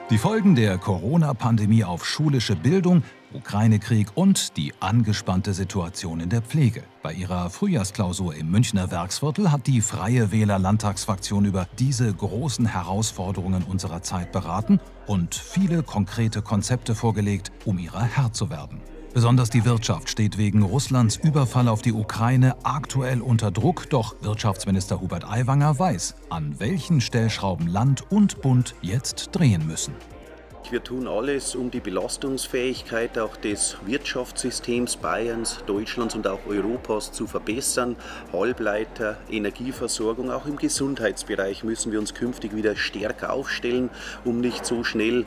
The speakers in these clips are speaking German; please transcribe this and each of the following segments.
Die Folgen der Corona-Pandemie auf schulische Bildung, Ukraine-Krieg und die angespannte Situation in der Pflege. Bei ihrer Frühjahrsklausur im Münchner Werksviertel hat die Freie Wähler Landtagsfraktion über diese großen Herausforderungen unserer Zeit beraten und viele konkrete Konzepte vorgelegt, um ihrer Herr zu werden. Besonders die Wirtschaft steht wegen Russlands Überfall auf die Ukraine aktuell unter Druck, doch Wirtschaftsminister Hubert Aiwanger weiß, an welchen Stellschrauben Land und Bund jetzt drehen müssen. Wir tun alles, um die Belastungsfähigkeit auch des Wirtschaftssystems Bayerns, Deutschlands und auch Europas zu verbessern. Halbleiter, Energieversorgung, auch im Gesundheitsbereich müssen wir uns künftig wieder stärker aufstellen, um nicht so schnell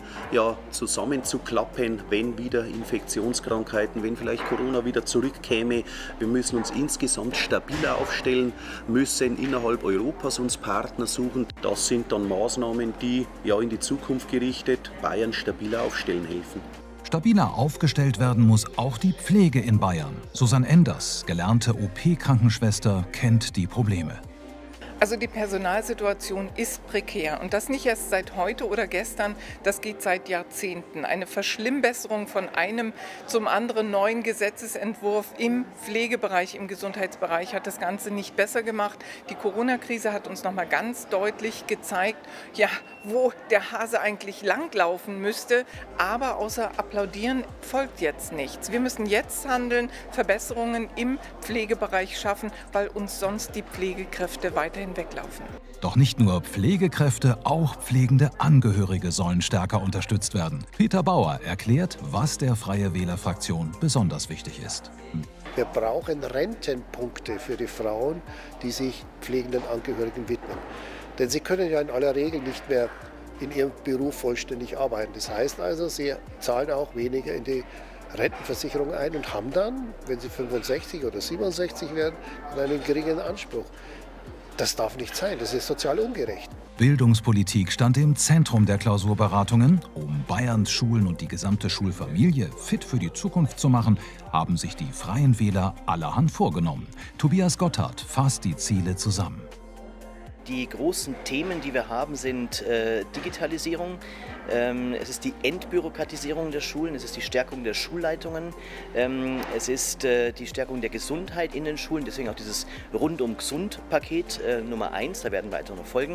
zusammenzuklappen, wenn wieder Infektionskrankheiten, wenn vielleicht Corona wieder zurückkäme. Wir müssen uns insgesamt stabiler aufstellen, müssen innerhalb Europas uns Partner suchen. Das sind dann Maßnahmen, die in die Zukunft gerichtet Bayern stabiler aufstellen helfen. Stabiler aufgestellt werden muss auch die Pflege in Bayern. Susanne Enders, gelernte OP-Krankenschwester, kennt die Probleme. Also die Personalsituation ist prekär und das nicht erst seit heute oder gestern, das geht seit Jahrzehnten. Eine Verschlimmbesserung von einem zum anderen neuen Gesetzesentwurf im Pflegebereich, im Gesundheitsbereich hat das Ganze nicht besser gemacht. Die Corona-Krise hat uns nochmal ganz deutlich gezeigt, wo der Hase eigentlich langlaufen müsste, aber außer Applaudieren folgt jetzt nichts. Wir müssen jetzt handeln, Verbesserungen im Pflegebereich schaffen, weil uns sonst die Pflegekräfte weiterhin weglaufen. Doch nicht nur Pflegekräfte, auch pflegende Angehörige sollen stärker unterstützt werden. Peter Bauer erklärt, was der Freie Wähler-Fraktion besonders wichtig ist. Wir brauchen Rentenpunkte für die Frauen, die sich pflegenden Angehörigen widmen. Denn sie können ja in aller Regel nicht mehr in ihrem Beruf vollständig arbeiten. Das heißt also, sie zahlen auch weniger in die Rentenversicherung ein und haben dann, wenn sie 65 oder 67 werden, einen geringen Anspruch. Das darf nicht sein, das ist sozial ungerecht. Bildungspolitik stand im Zentrum der Klausurberatungen. Um Bayerns Schulen und die gesamte Schulfamilie fit für die Zukunft zu machen, haben sich die Freien Wähler allerhand vorgenommen. Tobias Gotthard fasst die Ziele zusammen. Die großen Themen, die wir haben, sind Digitalisierung, es ist die Entbürokratisierung der Schulen, es ist die Stärkung der Schulleitungen, es ist die Stärkung der Gesundheit in den Schulen, deswegen auch dieses Rundum-Gesund-Paket Nummer 1, da werden weitere noch folgen.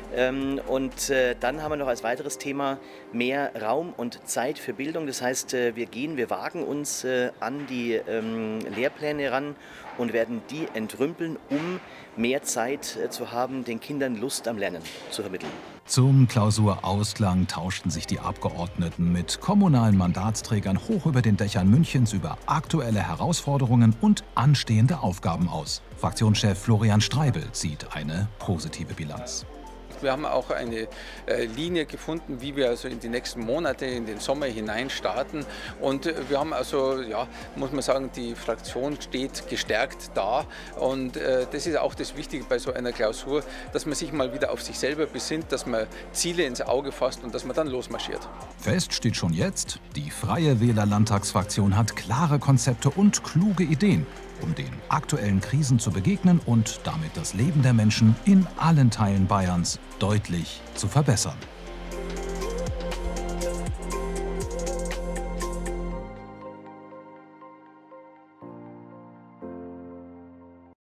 Und dann haben wir noch als weiteres Thema mehr Raum und Zeit für Bildung. Das heißt, wir wagen uns an die Lehrpläne ran und werden die entrümpeln, um mehr Zeit zu haben, den Kindern Lust am Lernen zu vermitteln. Zum Klausurausklang tauschten sich die Abgeordneten mit kommunalen Mandatsträgern hoch über den Dächern Münchens über aktuelle Herausforderungen und anstehende Aufgaben aus. Fraktionschef Florian Streibel zieht eine positive Bilanz. Wir haben auch eine Linie gefunden, wie wir also in die nächsten Monate, in den Sommer hinein starten. Und wir haben also, muss man sagen, die Fraktion steht gestärkt da. Und das ist auch das Wichtige bei so einer Klausur, dass man sich mal wieder auf sich selber besinnt, dass man Ziele ins Auge fasst und dass man dann losmarschiert. Fest steht schon jetzt, die Freie Wähler Landtagsfraktion hat klare Konzepte und kluge Ideen, um den aktuellen Krisen zu begegnen und damit das Leben der Menschen in allen Teilen Bayerns deutlich zu verbessern.